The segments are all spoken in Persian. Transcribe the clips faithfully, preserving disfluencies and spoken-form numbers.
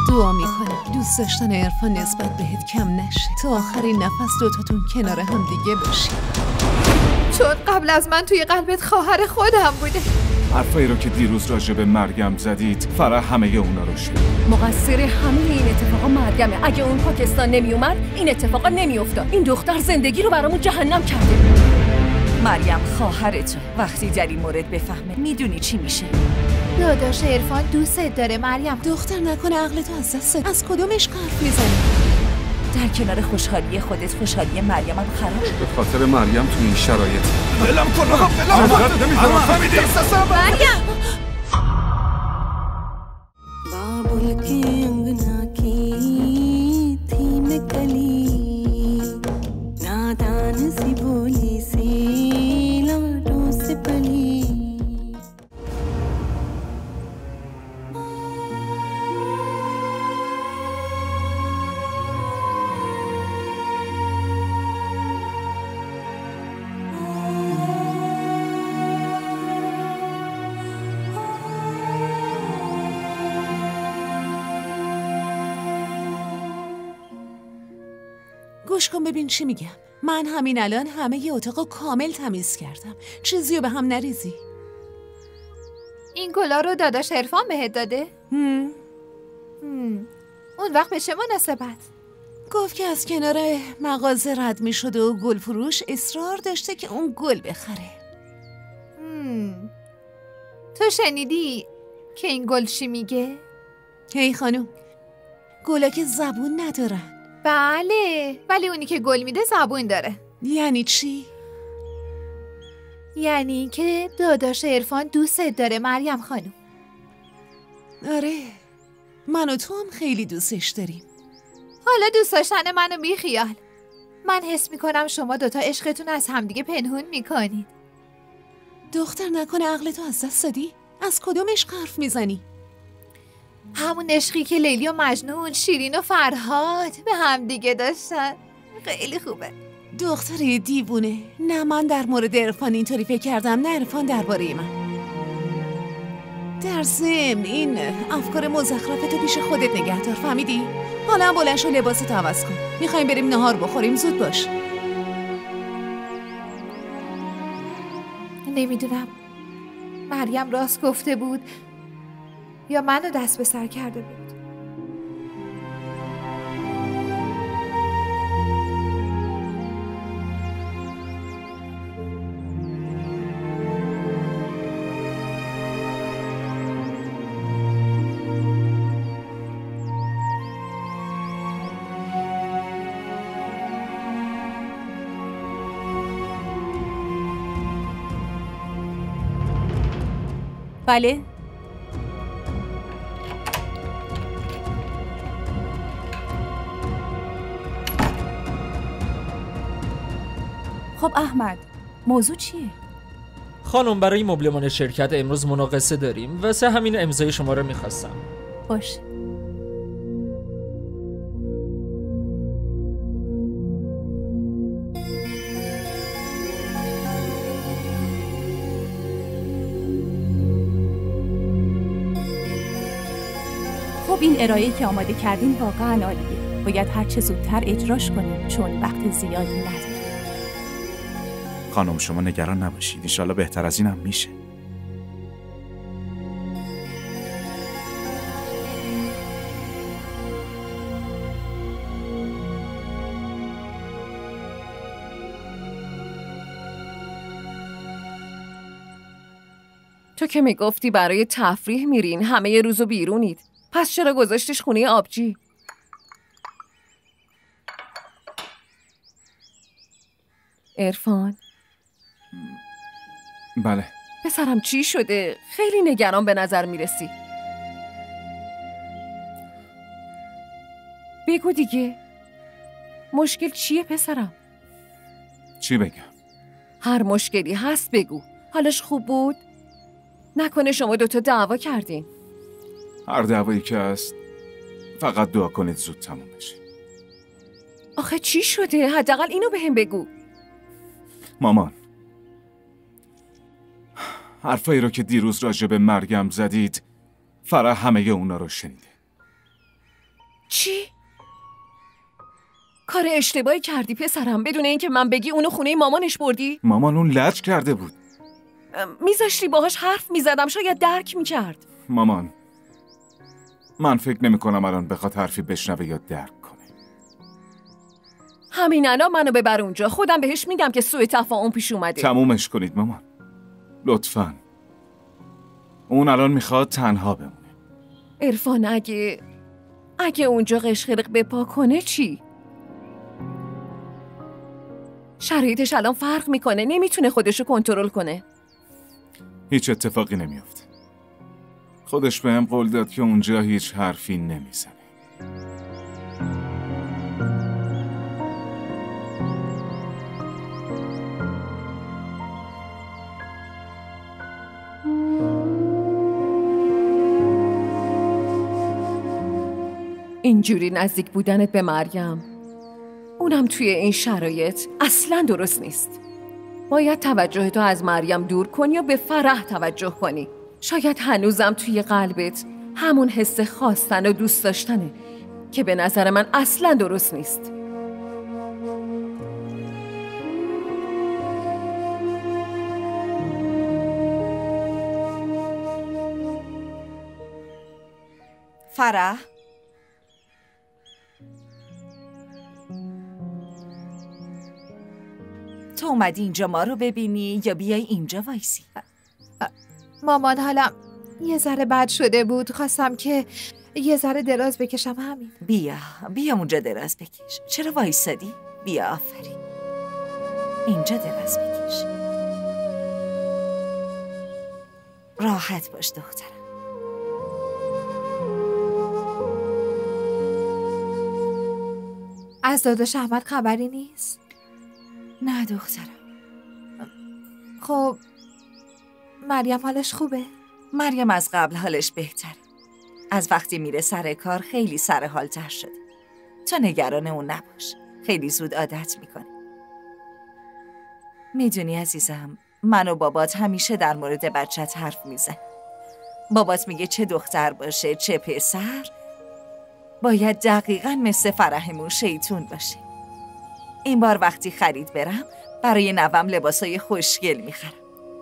دعا میکنم دوست داشتن عرفان نسبت بهت کم نشه، تا آخرین نفس دوتاتون کنار هم دیگه باشید، چون قبل از من توی قلبت خواهر خودم بوده. حرفایی رو که دیروز راجع به مریم زدید فرح همه اونا رو شد. مقصر همه این اتفاقا مرگمه. اگه اون پاکستان نمی اومد این اتفاقا نمی افتاد. این دختر زندگی رو برامون جهنم کرده. مریم خواهرته، وقتی در این مورد بفهمه میدونی چی میشه. داداش عرفان دوستت داره مریم. دختر نکنه عقلتو از دست از کدومش حرف میزنی؟ در کنار خوشحالی خودت خوشحالی مریم هم خراب. به خاطر مریم تو این شرایط بلم کن آقا، بلم کن. نمیذارم فهمیدی؟ مریم बाबुल के अंगना की थी मैं कली, नादान सी बोली सी लाडों से पली. گوش کن ببین چی میگم. من همین الان همه ی اتاقو کامل تمیز کردم، چیزیو به هم نریزی. این گلا رو داداش عرفان بهت داده؟ هم. هم. اون وقت به چه مناسبت؟ گفت که از کنار مغازه رد میشد و گل فروش اصرار داشته که اون گل بخره. هم. تو شنیدی که این گل چی میگه؟ هی خانوم، گلا که زبون ندارن. بله، ولی اونی که گل میده زبون داره. یعنی چی؟ یعنی که داداش عرفان دوستت داره مریم خانم. آره، من و تو هم خیلی دوستش داریم. حالا دوست داشتن منو بیخیال. من حس میکنم شما دوتا عشقتون از همدیگه پنهون میکنید. دختر نکنه عقلتو از دست دادی؟ از کدوم عشق حرف میزنی؟ همون عشقی که لیلی و مجنون، شیرین و فرهاد به هم دیگه داشتن. خیلی خوبه. دختر دیوونه. نه من در مورد عرفان اینطوری فکر کردم، نه عرفان درباره من. در ضمن این افکار مزخرفتو پیش خودت نگه دار، فهمیدی؟ حالا هم بلند شو لباستو عوض کن. میخوایم بریم نهار بخوریم، زود باش. نمیدونم مریم راست گفته بود یا منو دست به سر کرده بود. بله؟ خب احمد، موضوع چیه؟ خانم برای مبلمان شرکت امروز مناقصه داریم، واسه همین امضای شما رو میخواستم. باشه. خب این ارائه‌ای که آماده کردین واقعا عالیه. باید هر چه زودتر اجراش کنیم چون وقت زیادی نداریم. خانم شما نگران نباشید، انشالله بهتر از این هم میشه. تو که میگفتی برای تفریح میرین، همه ی روزو بیرونید. پس چرا گذاشتیش خونه آبجی؟ عرفان؟ بله. پسرم چی شده؟ خیلی نگران به نظر میرسی. بگو دیگه. مشکل چیه پسرم؟ چی بگم؟ هر مشکلی هست بگو. حالش خوب بود؟ نکنه شما دوتا دعوا کردین؟ هر دعوایی که هست فقط دعا کنید زود تموم بشه. آخه چی شده؟ حداقل اینو بهم بگو. مامان، حرفایی رو که دیروز راجع به مریم زدید فرح همه اونا رو شنیده. چی؟ کار اشتباهی کردی پسرم، بدون اینکه من بگی اونو خونه مامانش بردی؟ مامان اون لج کرده بود. میذاشتی باهاش حرف میزدم، شاید درک میکرد. مامان من فکر نمی کنم الان بخواد حرفی بشنوه یا درک کنه. همین الان منو ببر اونجا، خودم بهش میگم که سوء تفاهم پیش اومده. تمومش کنید مامان لطفاً. اون الان میخواد تنها بمونه. عرفان اگه اگه اونجا قشقرق بپا کنه چی؟ شرایطش الان فرق میکنه، نمیتونه خودشو کنترل کنه. هیچ اتفاقی نمیافته. خودش بهم قول داد که اونجا هیچ حرفی نمیزنه. اینجوری نزدیک بودنت به مریم، اونم توی این شرایط، اصلاً درست نیست. باید توجهتو از مریم دور کنی و به فرح توجه کنی. شاید هنوزم توی قلبت همون حس خواستن و دوست داشتنه که به نظر من اصلاً درست نیست. فرح، تو اومدی اینجا ما رو ببینی یا بیای اینجا وایسی؟ مامان حالم یه ذره بد شده بود، خواستم که یه ذره دراز بکشم، همین. بیا بیا اونجا دراز بکش. چرا وایسادی؟ بیا آفرین، اینجا دراز بکش. راحت باش دخترم. از داداش احمد خبری نیست؟ نه دخترم. خب مریم حالش خوبه؟ مریم از قبل حالش بهتره. از وقتی میره سر کار خیلی سر حال تر شده. تو نگران اون نباش، خیلی زود عادت میکنه. میدونی عزیزم، من و بابات همیشه در مورد بچت حرف میزن. بابات میگه چه دختر باشه چه پسر، باید دقیقاً مثل فرحمون شیطون باشه. این بار وقتی خرید برم برای نوام لباسای خوشگل میخرم.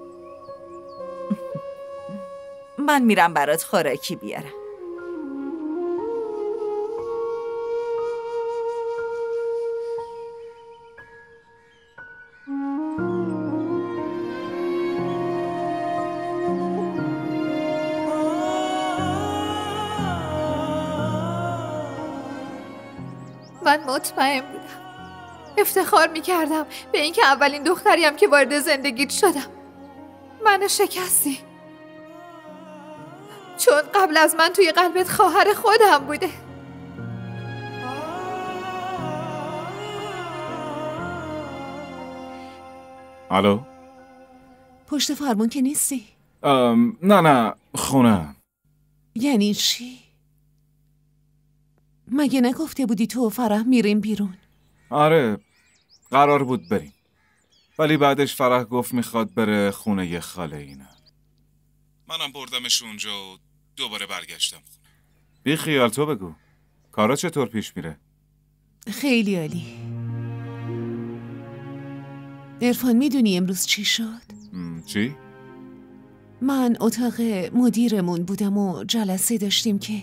من میرم برات خوراکی بیارم. من مطمئن بودم، افتخار میکردم به اینکه اولین دختریم که وارد زندگیت شدم. منو شکستی، چون قبل از من توی قلبت خواهر خودم بوده. الو؟ پشت فرمون که نیستی؟ ام، نه نه خونه. یعنی چی؟ مگه نگفته بودی تو و فرح میریم بیرون؟ آره قرار بود بریم، ولی بعدش فرح گفت میخواد بره خونه یه خاله اینا. منم بردمش اونجا و دوباره برگشتم خونه. بی خیال، تو بگو کارا چطور پیش میره؟ خیلی عالی. عرفان میدونی امروز چی شد؟ چی؟ من اتاق مدیرمون بودم و جلسه داشتیم که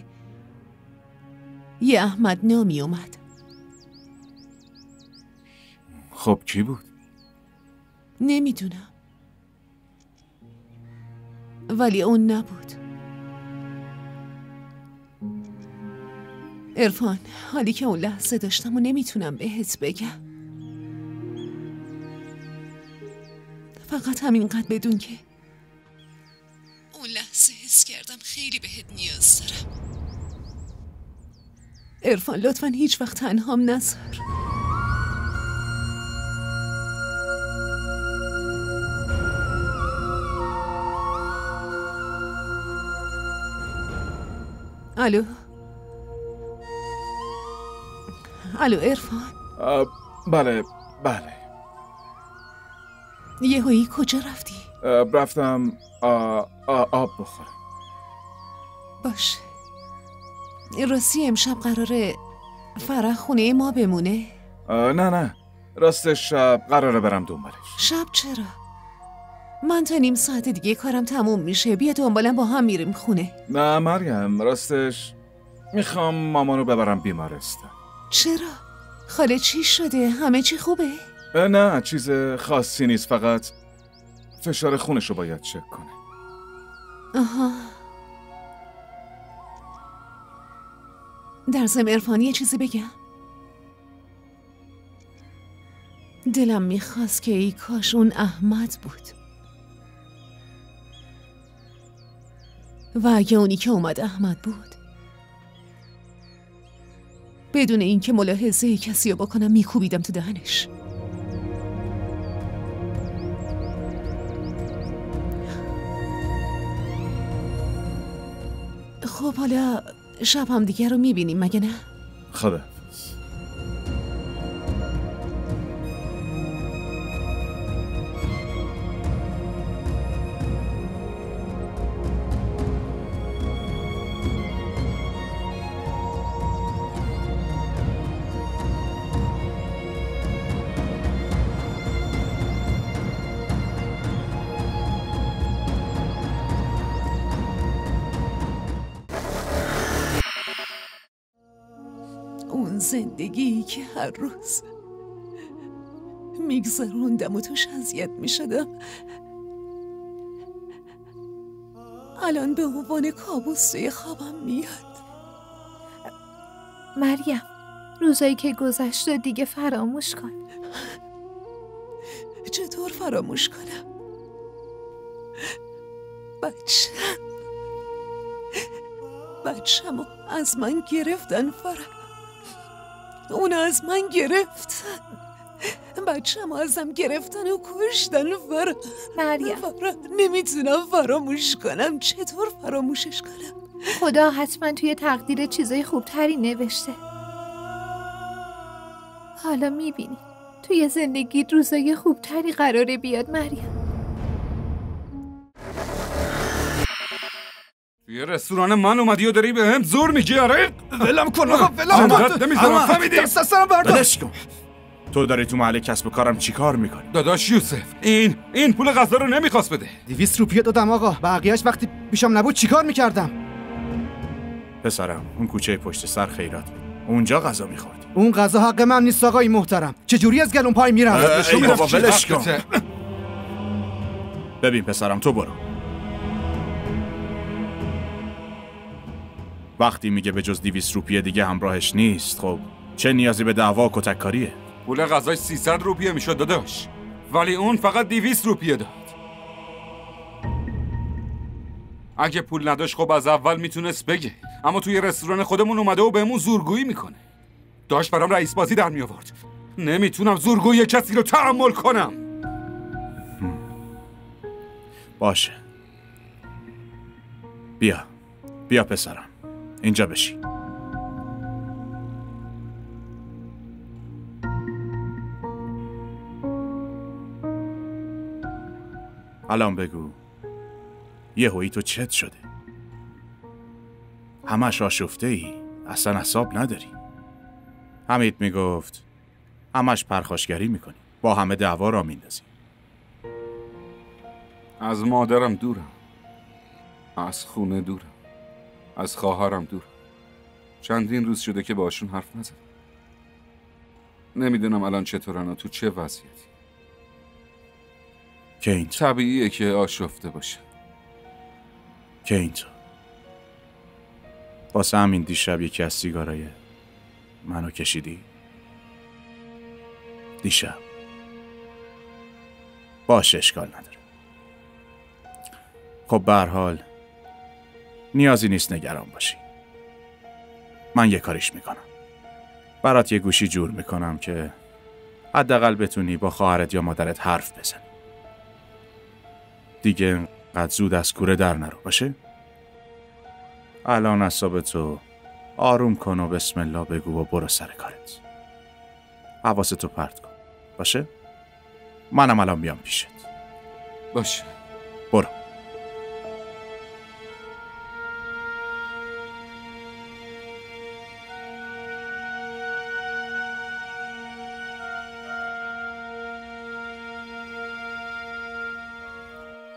یه احمد نامی اومد. خب کی بود؟ نمیدونم، ولی اون نبود. عرفان، حالی که اون لحظه داشتم و نمیتونم بهت بگم. فقط همینقدر بدون که اون لحظه حس کردم خیلی بهت نیاز دارم. عرفان لطفاً هیچ وقت تنهام نذار. الو الو عرفان. بله بله. یهویی کجا رفتی؟ رفتم آ، آ، آب بخورم. باشه. راستی امشب قراره فرح خونه ما بمونه؟ نه نه، راستش شب قراره برم دنبالش. شب چرا؟ من تا نیم ساعت دیگه کارم تموم میشه، بیا دنبالم با هم میریم خونه. نه مریم، راستش میخوام مامانو ببرم بیمارستان. چرا؟ خاله چی شده؟ همه چی خوبه؟ نه چیز خاصی نیست، فقط فشار خونشو باید چک کنه. آها. در ضمن عرفانی یه چیزی بگم. دلم میخواست که ای کاش اون احمد بود و اگه اونی که اومد احمد بود، بدون اینکه ملاحظه کسی رو بکنم میکوبیدم تو دهنش. خب حالا شب هم دیگه رو میبینیم مگه نه؟ خدا. اون زندگی که هر روز میگذروندم و توش اذیت میشدم، الان به عنوان کابوس توی خوابم میاد. مریم، روزایی که گذشت و دیگه فراموش کن. چطور فراموش کنم؟ بچم بچم رو از من گرفتن فرح، اون از من گرفتن، بچم رو ازم گرفتن و کشتن فرح. مریم، فرح نمیتونم فراموش کنم. چطور فراموشش کنم؟ خدا حتما توی تقدیر چیزای خوبتری نوشته. حالا میبینی توی زندگی روزای خوبتری قراره بیاد مریم. یه رستوران من اومدی و داری به هم زور میگی؟ آره ولم کن آقا، ولم کن. نمیذارم، فهمیدی؟ دست از سرم بردار. ولش کن. تو داری تو محل کسب و کارم چی کار میکنی؟ داداش یوسف، این این پول غذا رو نمیخواست بده. دویست روپیه دادم آقا، بقیهش وقتی پیشم نبود چی کار میکردم؟ پسرم اون کوچه پشت سر خیرات بود، اونجا غذا میخوردی. اون غذا حق من نیست آقای محترم. چجوری از گلون پای میرم؟ ای بابا ولش کن. ببین پسرم، تو برو. وقتی میگه به جز دویست روپیه دیگه همراهش نیست، خب چه نیازی به دعوا و کتککاریه؟ پول غذاش سیصد روپیه میشد داداش، ولی اون فقط دویست روپیه داد. اگه پول نداشت خب از اول میتونست بگه، اما توی رستوران خودمون اومده و بهمون زورگویی میکنه. داشت برام رئیس بازی در میآورد. نمیتونم زورگویی کسی رو تحمل کنم. باشه، بیا بیا پسرم، اینجا بشی. الان بگو یه هویی تو چت شده؟ همش آشفته ای، اصلا حساب نداری. حمید میگفت همش پرخاشگری میکنی، با همه دعوا را میندازی. از مادرم دورم، از خونه دورم، از خواهرم دورم. چندین روز شده که باشون حرف نزدم. نمیدونم الان چطورن و تو چه وضعیتی. که این طبیعیه که آشفته باشه. که این تو واسه همین دیشب یکی از سیگارای منو کشیدی؟ دیشب باشه، اشکال نداره. خب به هر حال نیازی نیست نگران باشی. من یه کاریش میکنم، برات یه گوشی جور میکنم که حداقل بتونی با خواهرت یا مادرت حرف بزنی. دیگه قد زود از کوره در نرو، باشه؟ الان اعصابتو آروم کن و بسم الله بگو و برو سر کارت. حواستو پرت کن، باشه؟ منم الان بیام پیشت. باشه، برو.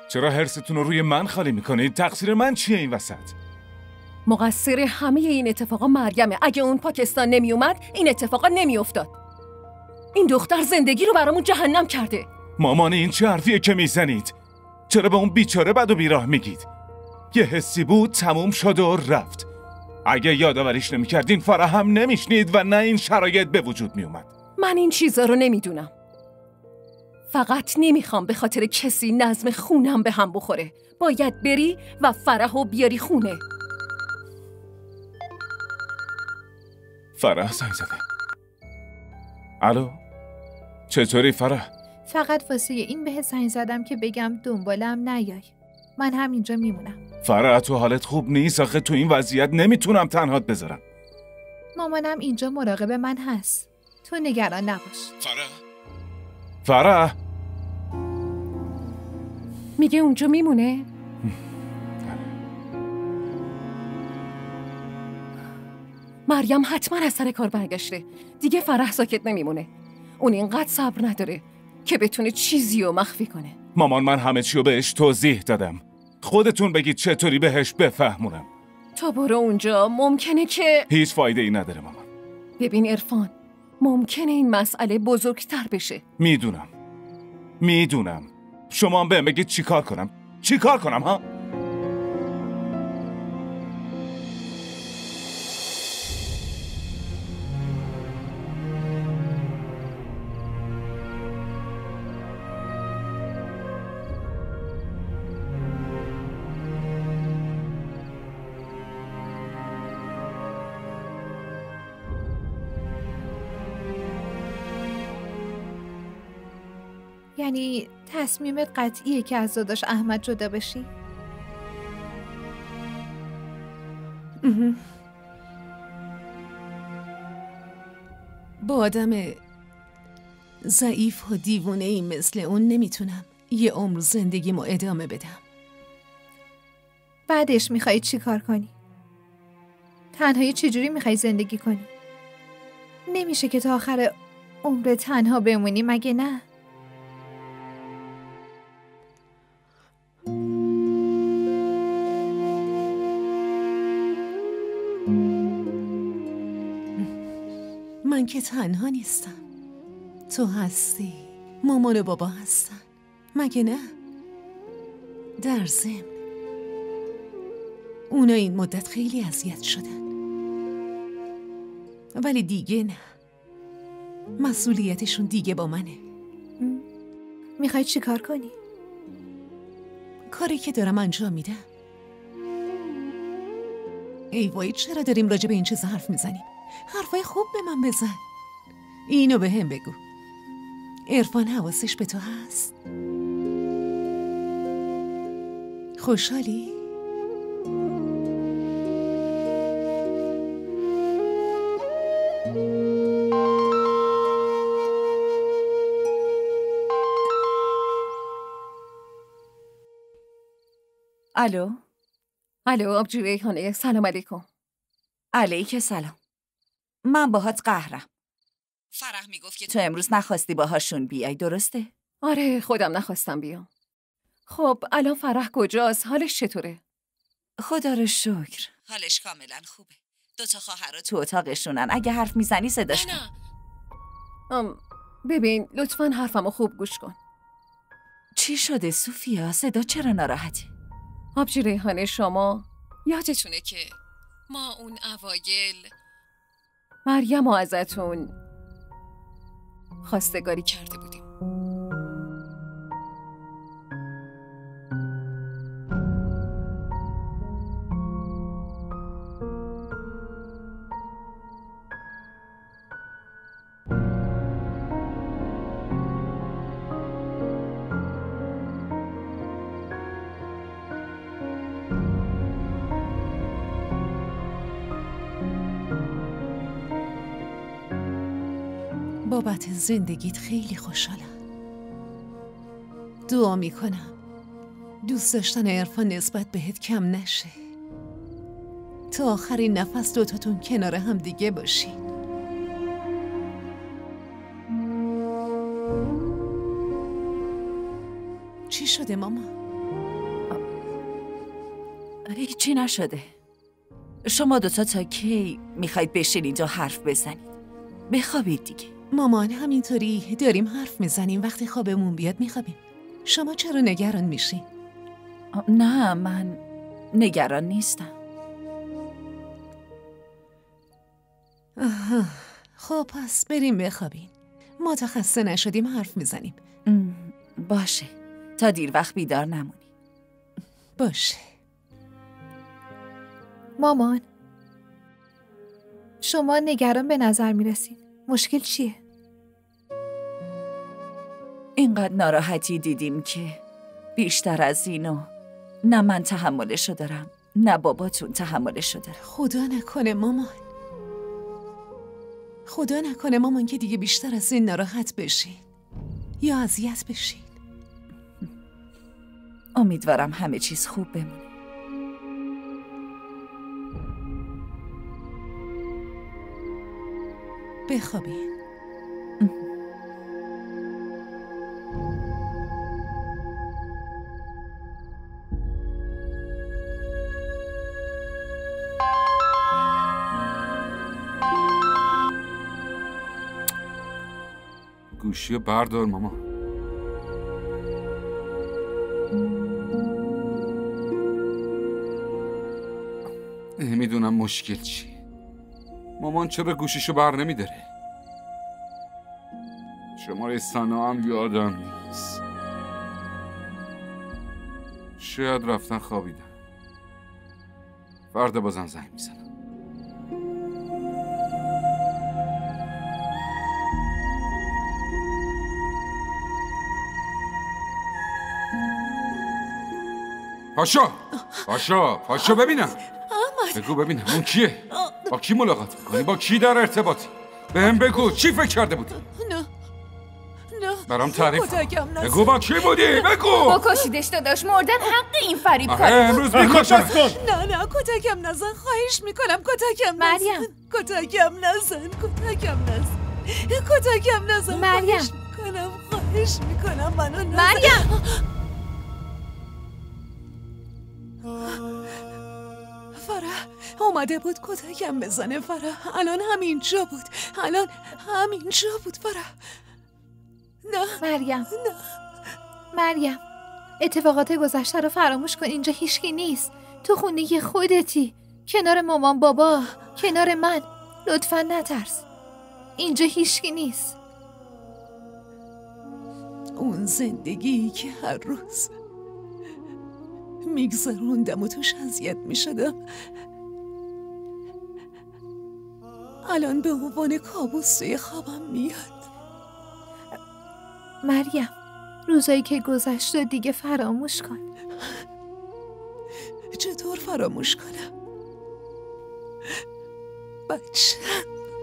چرا حرستون رو روی من خالی میکنید؟ تقصیر من چیه این وسط؟ مقصر همه این اتفاقا مریمه. اگه اون پاکستان نمی اومد این اتفاقا نمی افتاد. این دختر زندگی رو برامون جهنم کرده. مامان این چه حرفیه که میزنید؟ چرا به اون بیچاره بد و بیراه میگید؟ یه حسی بود تموم شد و رفت. اگه یادآوریش نمیکردین فرح هم نمیشنید و نه این شرایط به وجود میومد. من این چیزا رو نمیدونم. فقط نمیخوام به خاطر کسی نظم خونم به هم بخوره. باید بری و فرح و بیاری خونه. فرح زنگ زده. الو؟ چطوری فرح؟ فقط واسه این بهت زنگ زدم که بگم دنبالم نیای. من همینجا میمونم. فرح تو حالت خوب نیست. آخه تو این وضعیت نمیتونم تنهات بذارم. مامانم اینجا مراقب من هست. تو نگران نباش. فرح؟ فرح؟ میگه اونجا میمونه؟ مریم حتما از سر کار برگشته. دیگه فرح ساکت نمیمونه. اون اینقدر صبر نداره که بتونه چیزی رو مخفی کنه. مامان من همه چی رو بهش توضیح دادم. خودتون بگید چطوری بهش بفهمونم. تا برو اونجا ممکنه که هیچ فایده ای نداره مامان. ببین عرفان، ممکنه این مسئله بزرگتر بشه. میدونم میدونم. شما هم بهم بگید چی کار کنم. چی کار کنم ها؟ یعنی تصمیمت قطعیه که از داداش احمد جدا بشی؟ با آدم ضعیف و دیوونه ای مثل اون نمیتونم یه عمر زندگیمو ادامه بدم. بعدش میخوایی چی کار کنی؟ تنهایی چجوری میخوایی زندگی کنی؟ نمیشه که تا آخر عمر تنها بمونی مگه نه؟ من که تنها نیستم. تو هستی، مامان و بابا هستن، مگه نه؟ در ضمن اونا این مدت خیلی اذیت شدن، ولی دیگه نه. مسئولیتشون دیگه با منه. میخوای چی کار کنی؟ کاری که دارم انجام میدم. ای وای، چرا داریم راجع به این چیز حرف میزنیم؟ حرفای خوب به من بزن. اینو به هم بگو. عرفان حواسش به تو هست؟ خوشحالی؟ الو؟ الو آبجی ریحانه، سلام علیکم. علیک سلام. من باهات قهرم. فرح میگفت که تو امروز نخواستی باهاشون بیای، درسته؟ آره، خودم نخواستم بیام. خب الان فرح کجاست؟ حالش چطوره؟ خدا رو شکر حالش کاملا خوبه. دو تا خواهرها تو اتاقشونن. اگه حرف میزنی صداش کن. ام ببین لطفاً حرفمو خوب گوش کن. چی شده سوفیا؟ صدا چرا ناراحته؟ آبجی ریحانه، شما یادتونه که ما اون اوایل مریم رو ازتون خواستگاری کرده بودیم. بابت زندگیت خیلی خوشحالم. دعا میکنم دوست داشتن عرفان نسبت بهت کم نشه. تا آخرین نفس دوتاتون کنار هم دیگه باشی. چی شده ماما؟ هیچی نشده. شما دوتا تا کی میخواید بشینید و حرف بزنید؟ بخوابید دیگه. مامان همینطوری داریم حرف میزنیم، وقتی خوابمون بیاد میخوابیم. شما چرا نگران میشین؟ نه من نگران نیستم. آها. خب پس بریم بخوابین. ما تا خسته نشدیم حرف میزنیم. باشه، تا دیر وقت بیدار نمونی. باشه. مامان، شما نگران به نظر میرسید. مشکل چیه؟ اینقدر ناراحتی دیدیم که بیشتر از اینو نه من تحملشو دارم نه باباتون تحملشو دارم. خدا نکنه مامان، خدا نکنه مامان که دیگه بیشتر از این ناراحت بشین یا اذیت بشین. امیدوارم همه چیز خوب بمونه. بخوابین. گوشی بردار ماما. نمیدونم مشکل چیه. مامان چرا گوشیشو بر نمیداره؟ شماره سنا هم یادم نیست. شاید رفتن خوابیدن. فردا بازم زنگ میزنم. پاشا پاشا پاشا ببینم. بگو ببینم اون کیه؟ با کی ملاقات میکنی؟ با کی در ارتباطی؟ بهم بگو چی فکر کرده بودی؟ نه نه برام تعریف کن. بگو با کی بودی؟ بگو. بکشیدش داداش، مردن حق این فریب کار. امروز میکشمش. نه نه کتکم نزن، خواهش میکنم کتکم نزن. مریم کتکم نزن، کتکم نزن، کتکم نزن. مریم خواهش میکنم، خواهش میکنم منو نزن. مریم فرح اومده بود کتکم بزنه. فرح الان همینجا بود، الان همینجا بود. فرح نه مریم نه مریم، اتفاقات گذشته رو فراموش کن. اینجا هیچکی نیست. تو خونه خودتی، کنار مامان بابا، کنار من. لطفا نترس، اینجا هیچکی نیست. اون زندگی که هر روز میگذروندم و توش اذیت میشدم الان به عنوان کابوس توی خوابم میاد. مریم، روزایی که گذشت و دیگه فراموش کن. چطور فراموش کنم؟ بچم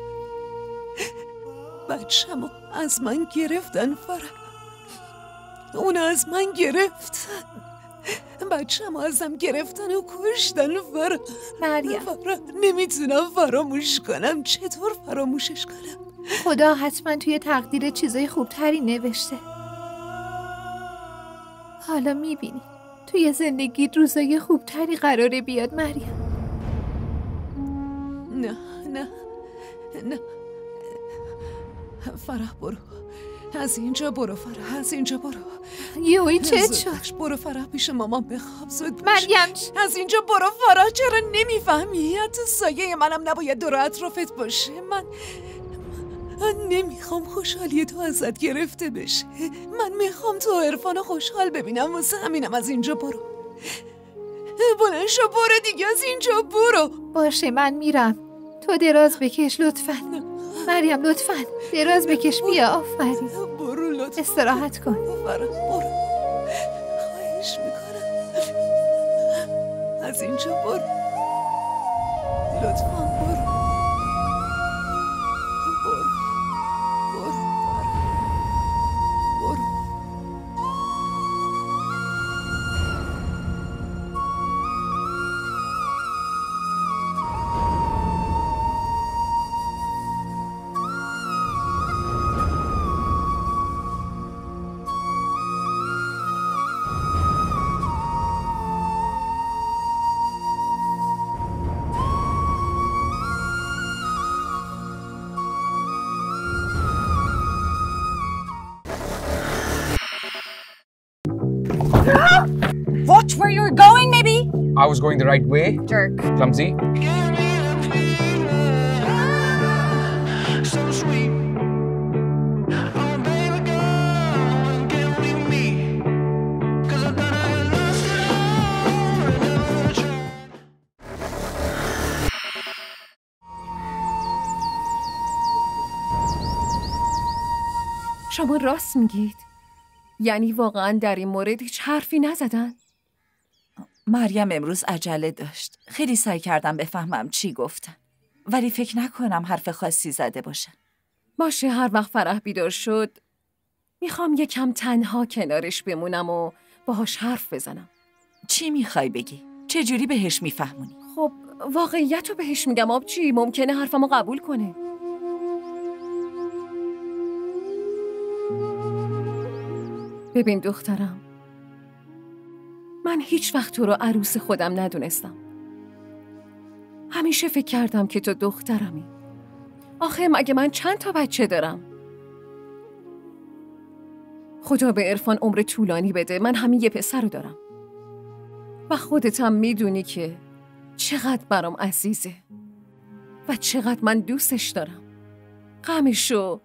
بچم از من گرفتن. فرح اون از من گرفتن. بچه‌مو ازم گرفتن و کشتن. فرح مریم فرح نمیتونم فراموش کنم. چطور فراموشش کنم؟ خدا حتما توی تقدیر چیزای خوبتری نوشته. حالا میبینی توی زندگی روزای خوبتری قراره بیاد. مریم نه نه نه فرح برو از اینجا برو. فرح از اینجا برو. یوی چه شد؟ برو فرح پیش مامان بخواب. زود باش. مریم از اینجا برو. فرح چرا نمیفهمی؟ حتی سایه منم نباید دور اطرافت باشه. من من نمیخوام خوشحالی تو ازت گرفته بشه. من میخوام تو عرفان خوشحال ببینم. واسه همینم از اینجا برو. بلند شو برو دیگه. از اینجا برو. باشه من میرم. تو دراز بکش لطفاً. مریم لطفاً دراز بکش. بیا آفرین. برو لطفاً. استراحت کن. برو برو. خواهش میکنم از اینجا برو. لطفاً برو. برو برو برو. I was going the right way. Jerk. Clumsy. شما راست میگید؟ یعنی واقعا در این مورد هیچ حرفی نزدن؟ مریم امروز عجله داشت. خیلی سعی کردم بفهمم چی گفتن، ولی فکر نکنم حرف خاصی زده باشن. باشه، هر وقت فرح بیدار شد میخوام یکم تنها کنارش بمونم و باهاش حرف بزنم. چی میخوای بگی؟ چجوری بهش میفهمونی؟ خب واقعیت رو بهش میگم آبجی، ممکنه حرفمو قبول کنه. ببین دخترم، من هیچ وقت تو رو عروس خودم ندونستم. همیشه فکر کردم که تو دخترمی. آخه مگه من چند تا بچه دارم؟ خدا به عرفان عمر طولانی بده، من همین یه پسر رو دارم و خودت هم میدونی که چقدر برام عزیزه و چقدر من دوستش دارم. غمشو،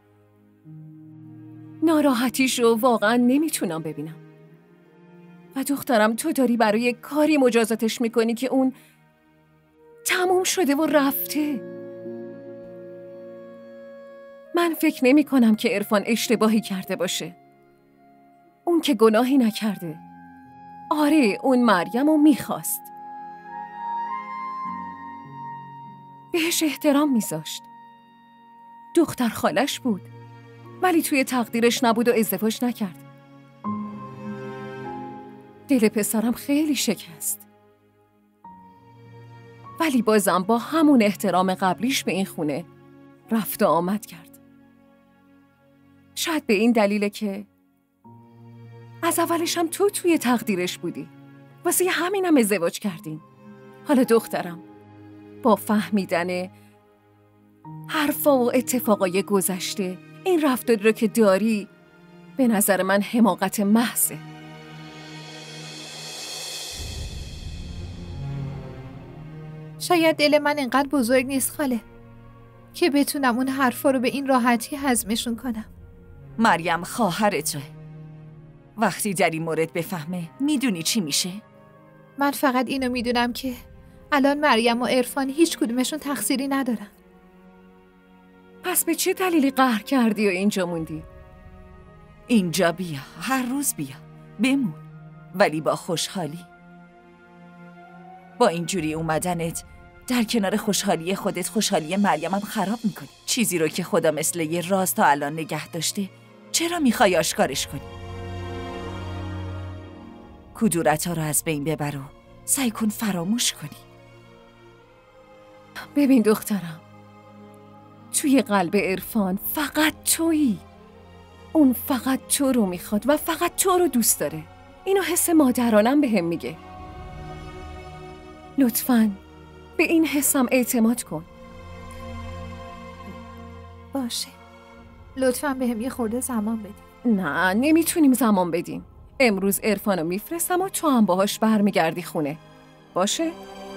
ناراحتیشو واقعا نمیتونم ببینم. و دخترم، تو داری برای کاری مجازاتش میکنی که اون تموم شده و رفته. من فکر نمی کنم که عرفان اشتباهی کرده باشه. اون که گناهی نکرده. آره، اون مریم رو میخواست. بهش احترام میذاشت. دختر خالش بود، ولی توی تقدیرش نبود و ازدواج نکرد. دل پسرم خیلی شکست، ولی بازم با همون احترام قبلیش به این خونه رفت و آمد کرد. شاید به این دلیله که از اولش هم تو توی تقدیرش بودی، واسه همینم ازدواج کردین. حالا دخترم، با فهمیدن حرفا و اتفاقای گذشته، این رفتاری رو که داری به نظر من حماقت محضه. شاید دل من اینقدر بزرگ نیست خاله که بتونم اون حرفا رو به این راحتی هضمشون کنم. مریم خواهرته. وقتی در این مورد بفهمه میدونی چی میشه؟ من فقط اینو میدونم که الان مریم و عرفان هیچ کدومشون تقصیری ندارن. پس به چه دلیلی قهر کردی و اینجا موندی؟ اینجا بیا، هر روز بیا، بمون، ولی با خوشحالی. با اینجوری اومدنت در کنار خوشحالی خودت خوشحالی مریم هم خراب میکنی. چیزی رو که خدا مثل یه راز تا الان نگه داشته، چرا میخوای آشکارش کنی؟ کدورت ها رو از بین ببر و سعی کن فراموش کنی. ببین دخترم، توی قلب عرفان فقط تویی. اون فقط تو رو میخواد و فقط تو رو دوست داره. اینو حس مادرانم بهم میگه. لطفاً به این حسم اعتماد کن. باشه، لطفاً بهم یه خورده زمان بدی. نه، نمیتونیم زمان بدیم. امروز عرفانو میفرستم و تو هم باهاش برمیگردی خونه. باشه؟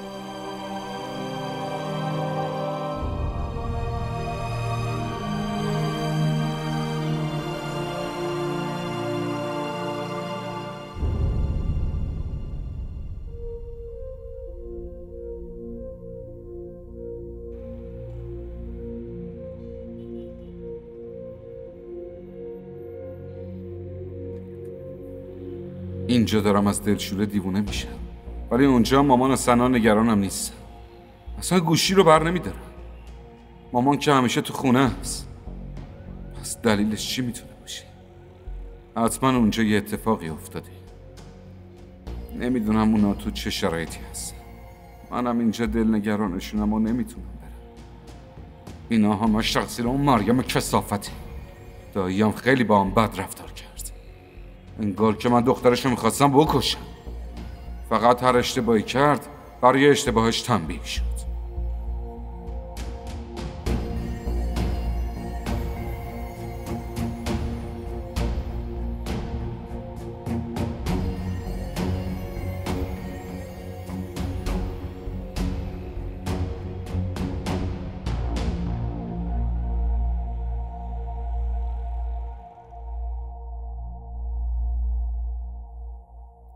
اینجا دارم از دلشوره دیوونه میشم، ولی اونجا مامان و سنا نگرانم نیستن. اصلا گوشی رو بر نمیدارم. مامان که همیشه تو خونه است. پس دلیلش چی میتونه باشه؟ حتما اونجا یه اتفاقی افتاده. نمیدونم اونا تو چه شرایطی هست. منم اینجا دلنگرانشونم و نمیتونم برم. اینا همش تقصیر اون مریم کثافته. داییم خیلی با هم بد رفتار کرد. انگار که من دخترشو میخواستم بکشم. فقط هر اشتباهی کرد برای اشتباهش تنبیه شد.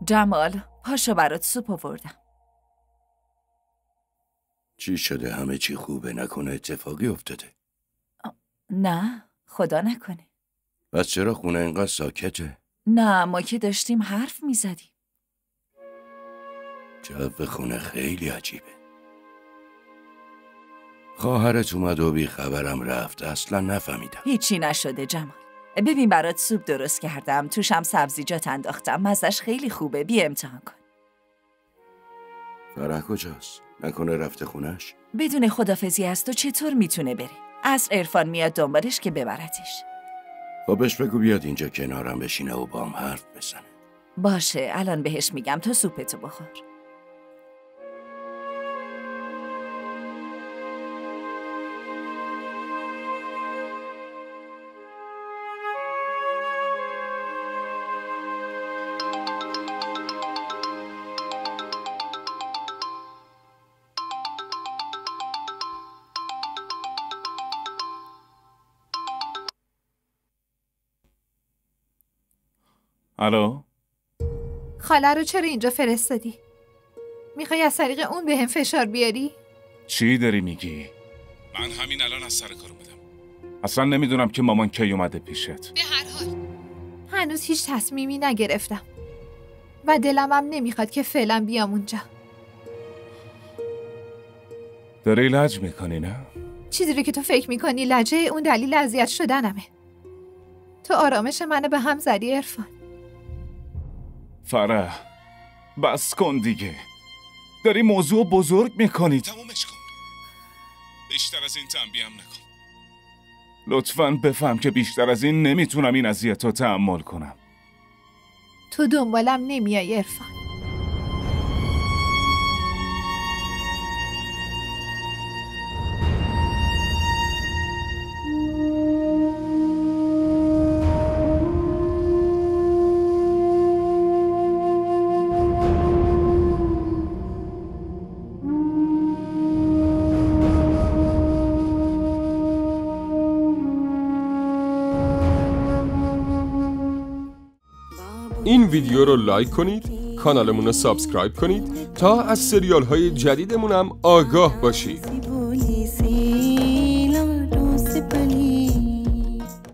جمال، پاشو برات سوپ آوردم. چی شده؟ همه چی خوبه؟ نکنه اتفاقی افتاده؟ نه، خدا نکنه. پس چرا خونه اینقدر ساکته؟ نه، ما که داشتیم حرف میزدیم. جو خونه خیلی عجیبه. خواهرت اومد و بی خبرم رفت. اصلا نفهمیدم. هیچی نشده جمال. ببین برات سوپ درست کردم، توشم سبزیجات انداختم، مزهش خیلی خوبه، بیا امتحان کن. فرح کجاست؟ نکنه رفته خونش؟ بدون خدافزی از تو چطور میتونه بره؟ عصر عرفان میاد دنبالش که ببرتش. خب بهش بگو بیاد اینجا کنارم بشینه و با هم حرف بزنه. باشه، الان بهش میگم تو سوپتو بخور. الو؟ خاله رو چرا اینجا فرستادی؟ میخوای از طریق اون به هم فشار بیاری؟ چی داری میگی؟ من همین الان از سر کار اومدم. اصلا نمیدونم که مامان کی اومده پیشت. به هر حال هنوز هیچ تصمیمی نگرفتم و دلم هم نمیخواد که فعلا بیام اونجا. داری لج میکنی نه؟ چیزی رو که تو فکر میکنی لجه، اون دلیل اذیت شدنمه. تو آرامش منو به هم زدی عرفان. فرح بس کن دیگه. داری موضوع بزرگ میکنی. تمومش کن. بیشتر از این تنبیه هم نکن. لطفاً بفهم که بیشتر از این نمیتونم این اذیت رو تحمل کنم. تو دنبالم نمیای عرفان. این ویدیو رو لایک کنید، کانالمون رو سابسکرایب کنید تا از سریال های جدیدمون هم آگاه باشید.